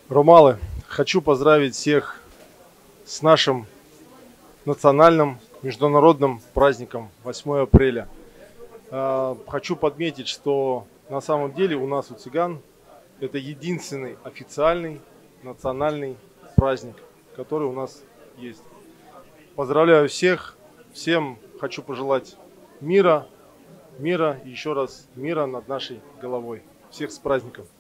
Ромалы, хочу поздравить всех с нашим национальным международным праздником 8 апреля. Хочу подметить, что на самом деле у нас, у цыган, это единственный официальный национальный праздник, который у нас есть. Поздравляю всех, всем хочу пожелать мира и еще раз мира над нашей головой. Всех с праздником!